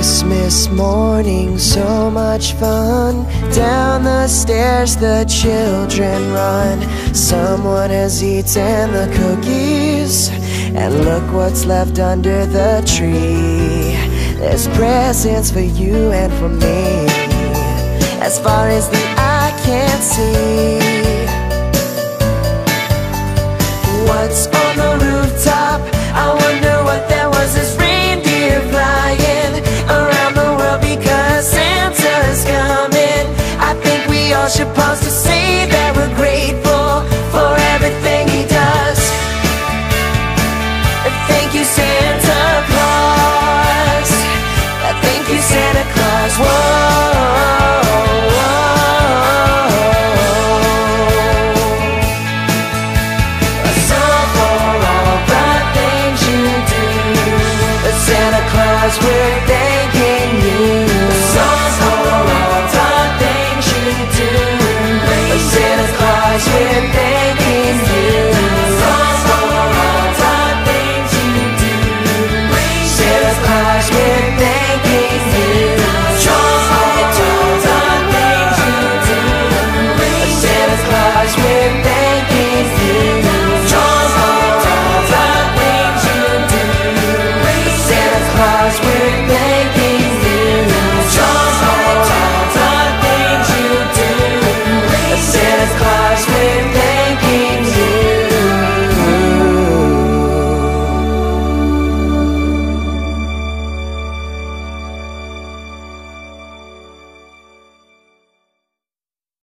Christmas morning, so much fun. Down the stairs the children run. Someone has eaten the cookies, and look what's left under the tree. There's presents for you and for me, as far as the eye can see. What's on the rooftop? I wonder what that was. This reindeer flying around the world because Santa's coming. I think we all should pause to say that we're grateful for everything he does. Thank you, Santa Claus. Thank you, Santa Claus. Whoa. Santa Claus, we're